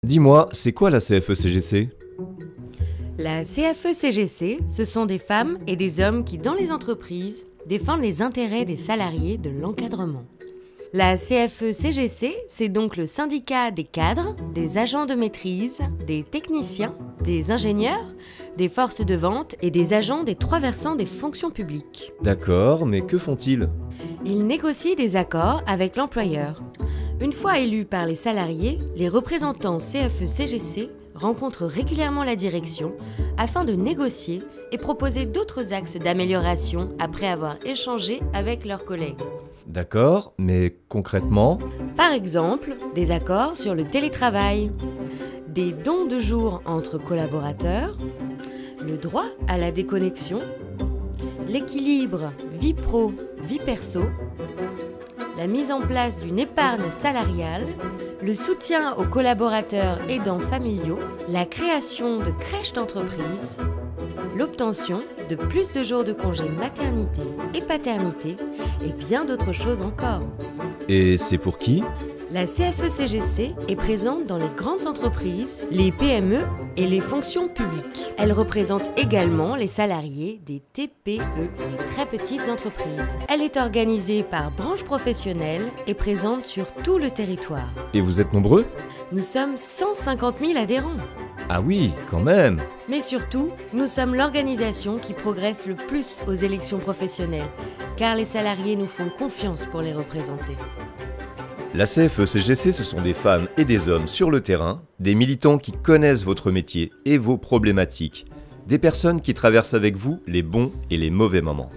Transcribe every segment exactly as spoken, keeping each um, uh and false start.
Dis-moi, c'est quoi la C F E C G C? La C F E C G C, ce sont des femmes et des hommes qui, dans les entreprises, défendent les intérêts des salariés de l'encadrement. La C F E C G C, c'est donc le syndicat des cadres, des agents de maîtrise, des techniciens, des ingénieurs, des forces de vente et des agents des trois versants des fonctions publiques. D'accord, mais que font-ils? Ils négocient des accords avec l'employeur. Une fois élus par les salariés, les représentants C F E C G C rencontrent régulièrement la direction afin de négocier et proposer d'autres axes d'amélioration après avoir échangé avec leurs collègues. D'accord, mais concrètement? Par exemple, des accords sur le télétravail, des dons de jours entre collaborateurs, le droit à la déconnexion, l'équilibre vie pro, vie perso, la mise en place d'une épargne salariale, le soutien aux collaborateurs aidants familiaux, la création de crèches d'entreprise, l'obtention de plus de jours de congé maternité et paternité et bien d'autres choses encore. Et c'est pour qui? La C F E C G C est présente dans les grandes entreprises, les P M E et les fonctions publiques. Elle représente également les salariés des T P E, les très petites entreprises. Elle est organisée par branche professionnelle et présente sur tout le territoire. Et vous êtes nombreux? Nous sommes cent cinquante mille adhérents. Ah oui, quand même! Mais surtout, nous sommes l'organisation qui progresse le plus aux élections professionnelles, car les salariés nous font confiance pour les représenter. La C F E C G C, ce sont des femmes et des hommes sur le terrain, des militants qui connaissent votre métier et vos problématiques, des personnes qui traversent avec vous les bons et les mauvais moments.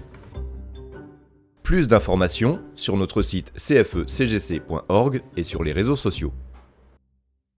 Plus d'informations sur notre site c f e c g c point org et sur les réseaux sociaux.